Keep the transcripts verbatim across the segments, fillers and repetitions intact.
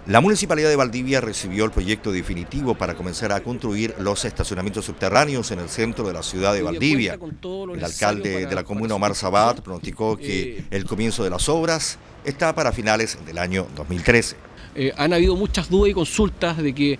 La Municipalidad de Valdivia recibió el proyecto definitivo para comenzar a construir los estacionamientos subterráneos en el centro de la ciudad de Valdivia. El alcalde de la comuna, Omar Sabat, pronosticó que el comienzo de las obras está para finales del año dos mil trece. Eh, han habido muchas dudas y consultas de que,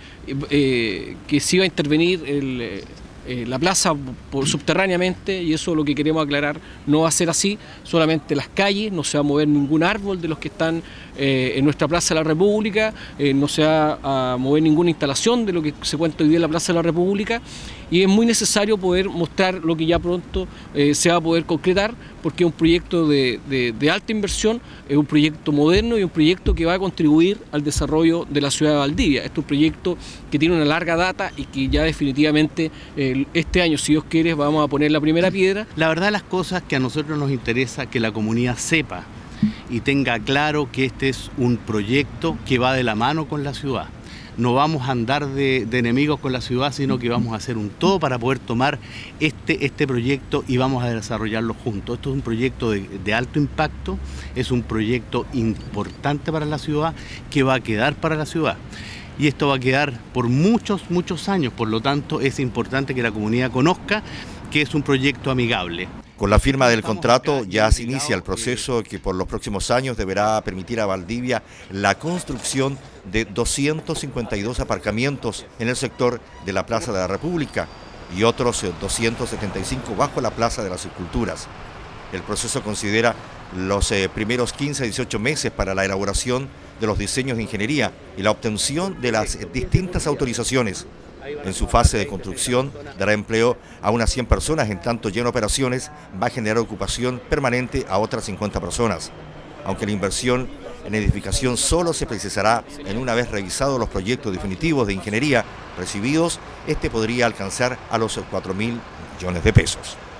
eh, que se iba a intervenir el, eh, la plaza por, subterráneamente, y eso es lo que queremos aclarar, no va a ser así, solamente las calles, no se va a mover ningún árbol de los que están eh, en nuestra Plaza de la República, eh, no se va a mover ninguna instalación de lo que se cuenta hoy día en la Plaza de la República, y es muy necesario poder mostrar lo que ya pronto eh, se va a poder concretar, porque es un proyecto de, de, de alta inversión, es un proyecto moderno y un proyecto que va a contribuir al desarrollo de la ciudad de Valdivia. Este es un proyecto que tiene una larga data y que ya definitivamente eh, este año, si Dios quiere, vamos a poner la primera piedra. La verdad, las cosas que a nosotros nos interesa que la comunidad sepa y tenga claro que este es un proyecto que va de la mano con la ciudad. No vamos a andar de, de enemigos con la ciudad, sino que vamos a hacer un todo para poder tomar este, este proyecto y vamos a desarrollarlo juntos. Esto es un proyecto de, de alto impacto, es un proyecto importante para la ciudad, que va a quedar para la ciudad. Y esto va a quedar por muchos, muchos años, por lo tanto es importante que la comunidad conozca que es un proyecto amigable. Con la firma del contrato ya se inicia el proceso que por los próximos años deberá permitir a Valdivia la construcción de doscientos cincuenta y dos aparcamientos en el sector de la Plaza de la República y otros doscientos setenta y cinco bajo la Plaza de las Esculturas. El proceso considera los eh, primeros quince a dieciocho meses para la elaboración de los diseños de ingeniería y la obtención de las eh, distintas autorizaciones. En su fase de construcción dará empleo a unas cien personas, en tanto ya en operaciones va a generar ocupación permanente a otras cincuenta personas. Aunque la inversión en edificación solo se precisará en una vez revisados los proyectos definitivos de ingeniería recibidos, este podría alcanzar a los cuatro mil millones de pesos.